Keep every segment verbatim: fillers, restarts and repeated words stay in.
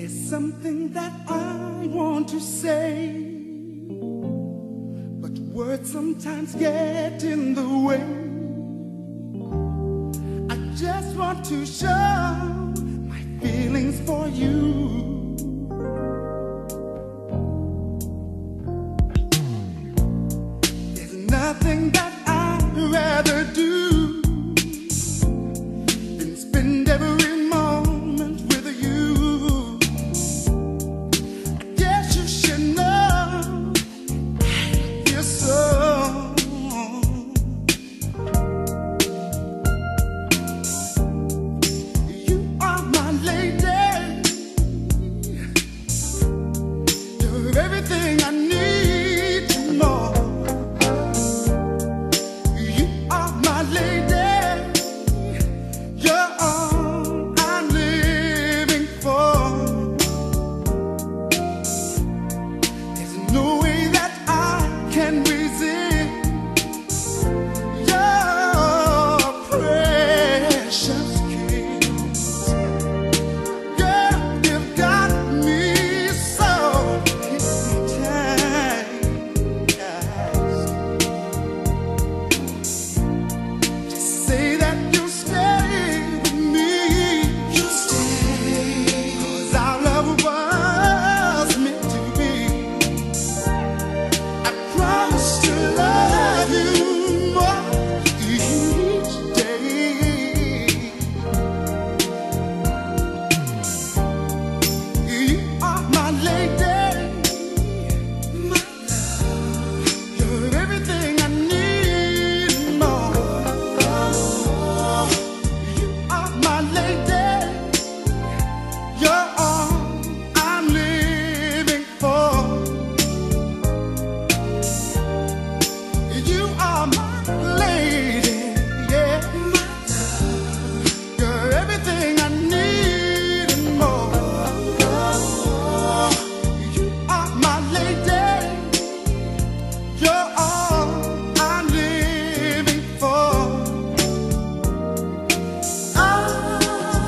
There's something that I want to say, but words sometimes get in the way. I just want to show my feelings for you. There's nothing that I'd rather do than spend every moment with you. I guess you should know I feel so. You are my lady. You're everything I need and more. You are my lady. You're all I'm living for. There's no way that I can resist your precious kiss. Girl, you've got me so hypnotized. Just say that you'll stay with me. You'll stay, 'cause our love was meant to be. I promise to love you more each day. You are my lady, my love. You're everything I need and more. You are my lady. You're all I'm living for. You are my lady, yeah, my love. You're everything I need and more. You are my lady. You're all I'm living for. Ah,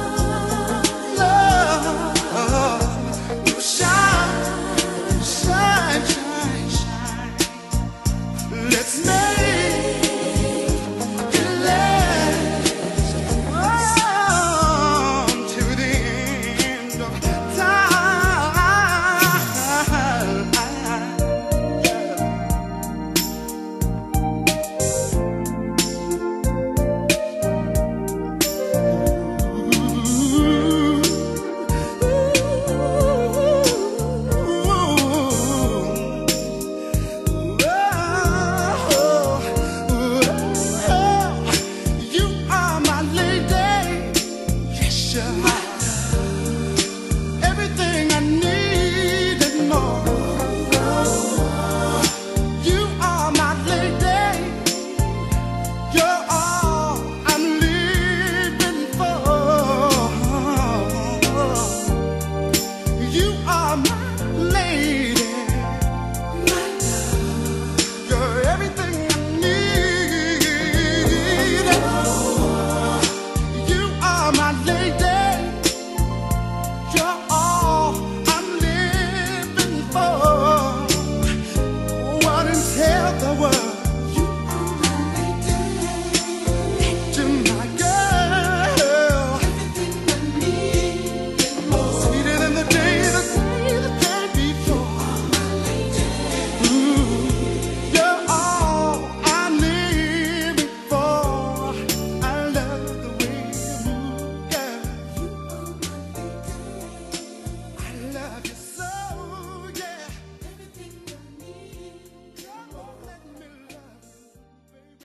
love, you shine, shine, shine, shine. Let's make it last on to the end of time. You are my lady, yes you are.